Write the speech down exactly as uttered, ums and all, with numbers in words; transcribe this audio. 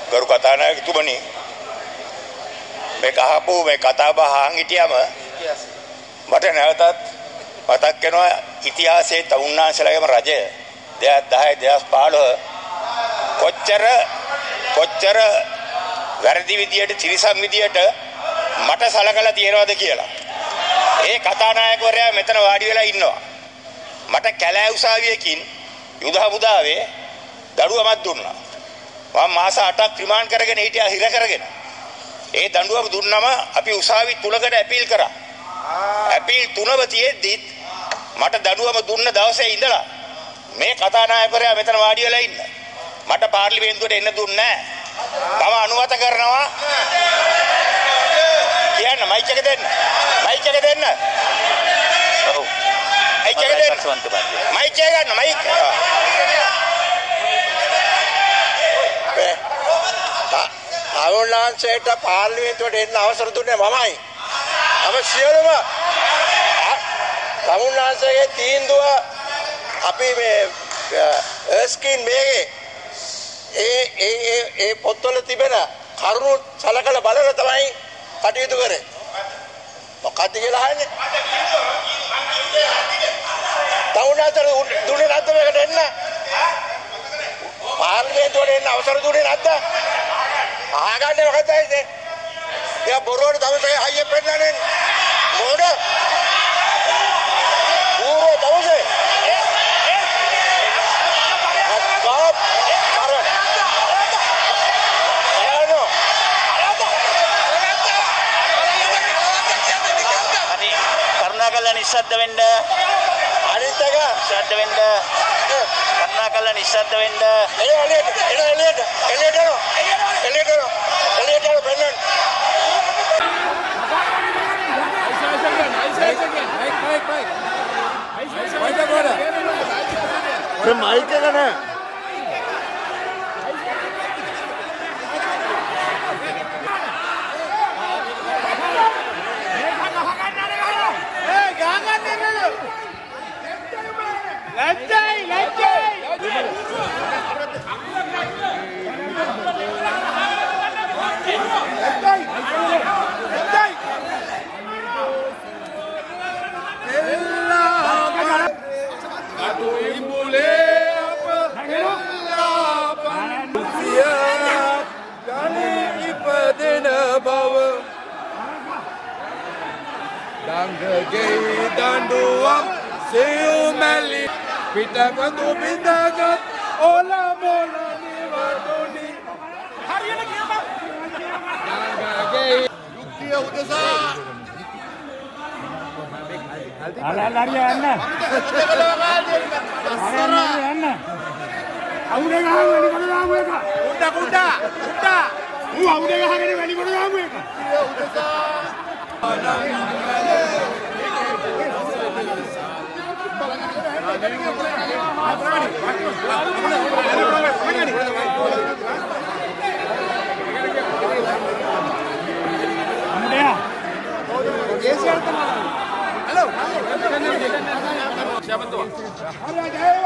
ගරු කතානායකතුමනි මේ කහපු මේ කතා බහ අහන් හිටියම මට නැවතත් මතක් වෙනවා ඉතිහාසයේ තවුන්නාන්සලාගේම රජය දෙදාස් දහය දෙදාස් පහළොව කොච්චර කොච්චර වැරදි විදියට ත්‍රිසං විදියට මට සලකලා තියෙනවද කියලා. ඒ කතානායකවරයා මෙතන වාඩි වෙලා ඉන්නවා. මට කැලෑ උසාවියකින් යුද හමුදාවේ දඩුවමක් දුන්නා. මම මාස අටක් රිමාන්ඩ් කරගෙන හිටියා හිර කරගෙන. ඒ දඬුවම දුන්නම අපි උසාවි තුනකට ඇපීල් කරා. ඇපීල් තුනම තියෙද්දි මට දඬුවම දුන්න දවසේ ඉඳලා මේ කතානායකවරයා මෙතන වාඩි වෙලා ඉන්න. මට පාර්ලිමේන්තුවට එන්න දුන්නේ නැහැ. මම අනුමත කරනවා. කියන්න මයික් එක දෙන්න. මයික් එක දෙන්න. ඔව්. මයික් එක දෙන්න. මයික් එක ගන්න මයික්. තවුන්නාන්සේට පාර්ලිමේන්තුවට එන්න අවසර දුන්නේ මමයි. අප සියලුම තවුන්නාන්සේගේ තීන්දුව අපි මේ ස්ක්‍රීන් මේකේ ඒ ඒ ඒ පොත්වල තිබෙන කරුණු සලකලා බලලා තමයි කටයුතු කරේ. මොකක්ද කියලා අහන්නේ? තවුන්නාන්සේට දුන්නේ නැද්ද මේකට එන්න? පාර්ලිමේන්තුවට එන්න අවසර දුන්නේ නැද්ද? ආගන්න මොකද ඉතින්? එයා බොරුවට තමයි හයිය පෙන්නන්නේ. මොකද? ඌරෝ තවසේ. අක්කාප් අර. එයානෝ. අනේ කරුණාකරලා නිශ්ශබ්ද වෙන්න. අනිත් එක නිශ්ශබ්ද වෙන්න. කරුණාකරලා නිශ්ශබ්ද වෙන්න. එළ එළියට එළ එළියට එළියට යනවා. එළියට යනවා. එළියට යනවා බෙන්නන්. මයික් එක නෑ. ලැජ්ජයි ලැජ්ජයි. Gay danduam seumeli pitapadu bindagat ola mola niwadoni hariyana kiyawa danga gay yuktiya udasa ala lariya anna asara anna awude gahan wali kodu damu eka kudda kudda kudda u awude gahagene wali kodu damu eka udasa Halo. Siapa tuh?